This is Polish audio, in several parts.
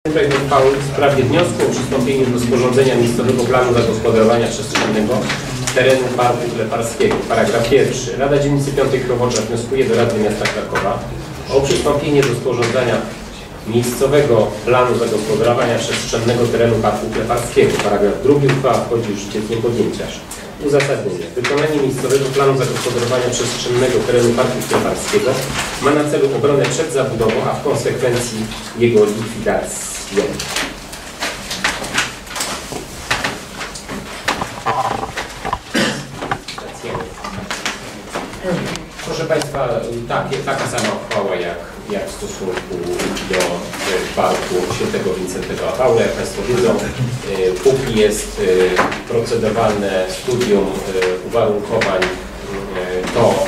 Projekt uchwały w sprawie wniosku o przystąpienie do sporządzenia miejscowego planu zagospodarowania przestrzennego terenu Parku Kleparskiego. Paragraf pierwszy. Rada Dzielnicy Piątej Krowodrza wnioskuje do Rady Miasta Krakowa o przystąpienie do sporządzania miejscowego planu zagospodarowania przestrzennego terenu Parku Kleparskiego. Paragraf drugi. Uchwała wchodzi w życie z dniem podjęcia. Uzasadnienie. Wykonanie miejscowego planu zagospodarowania przestrzennego terenu Parku Kleparskiego ma na celu obronę przed zabudową, a w konsekwencji jego likwidację. Proszę Państwa, taka sama uchwała jak w stosunku do Parku Świętego Wincentego Paula. Jak Państwo wiedzą, póki jest procedowane studium uwarunkowań, to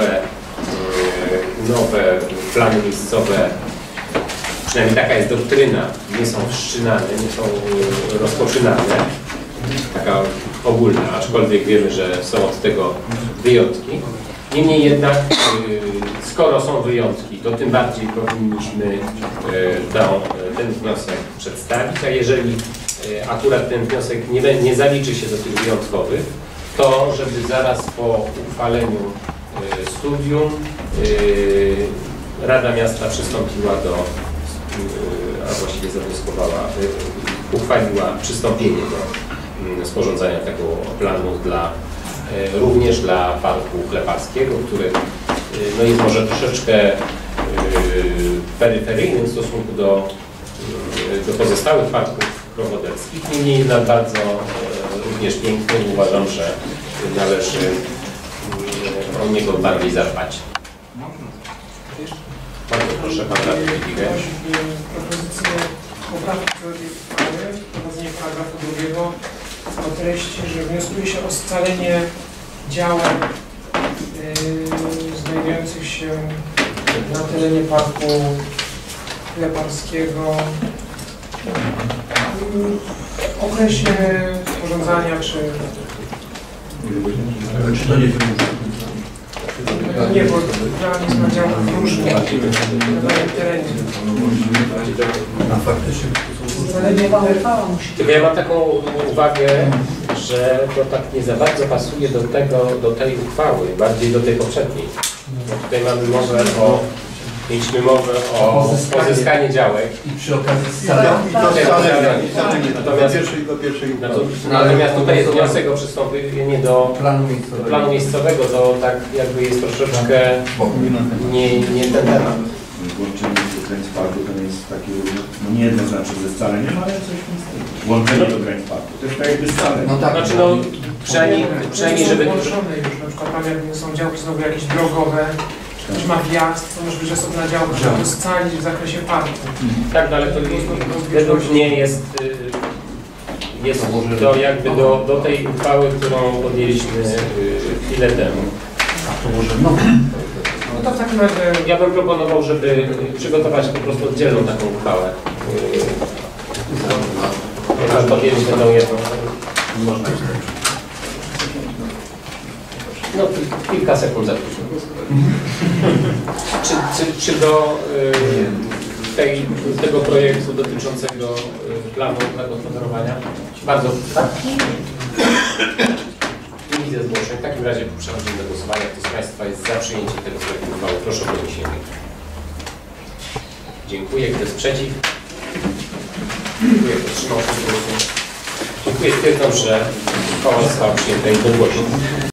nowe plany miejscowe, przynajmniej taka jest doktryna, nie są wszczynane, nie są rozpoczynane, taka ogólna, aczkolwiek wiemy, że są od tego wyjątki. Niemniej jednak, skoro są wyjątki, to tym bardziej powinniśmy ten wniosek przedstawić, a jeżeli akurat ten wniosek nie zaliczy się do tych wyjątkowych, to żeby zaraz po uchwaleniu studium Rada Miasta przystąpiła a właściwie zawnioskowała, uchwaliła przystąpienie do sporządzania tego planu również dla Parku Kleparskiego, który jest może troszeczkę peryferyjny w stosunku do pozostałych parków krowoderskich, niemniej jednak bardzo również piękny. Uważam, że należy o niego bardziej zadbać. Bardzo proszę, Pan Radny Wigier. Propozycję poprawki do tej uchwały, wprowadzenie paragrafu drugiego o treści, że wnioskuje się o scalenie działek znajdujących się na terenie Parku Kleparskiego w okresie sporządzania czy to nie nie, bo plan jest na działkach różnych na danym terenie. Tylko ja mam taką uwagę, że to tak nie za bardzo pasuje do tej uchwały, bardziej do tej poprzedniej. Bo tutaj mieliśmy mowę o pozyskaniu działek. I przy okazji scalenia. Natomiast tutaj jest wniosek o przystąpienie do planu miejscowego, to tak jakby jest troszeczkę nie ten temat. Łączenie do granic parku to nie jest takie, nie jednoznaczne ze scaleniem, ale coś w tym stylu. Łączenie do granic parku, to jest tak jakby scalenie. No tak, znaczy przynajmniej żeby... Połączone już, na przykład tam jak są działki znowu jakieś drogowe, ktoś ma wjazd, to może być osobna działka, żeby to scalić w zakresie parku. Tak, no ale to według mnie jest to jakby do tej uchwały, którą podjęliśmy chwilę temu. No to w takim razie... Ja bym proponował, żeby przygotować po prostu oddzielną taką uchwałę. Chociaż podjęliśmy tą jedną. Można. No, kilka sekund za późno. Czy do tego projektu dotyczącego planu zagospodarowania? Bardzo, tak? Nie widzę zgłoszeń. W takim razie przechodzimy do głosowania. Kto z Państwa jest za przyjęciem tego projektu uchwały? Proszę o podniesienie. Dziękuję. Kto jest przeciw? Dziękuję. Kto wstrzymał się z głosu? Dziękuję. Stwierdzam, że uchwała została przyjęta jednogłośnie.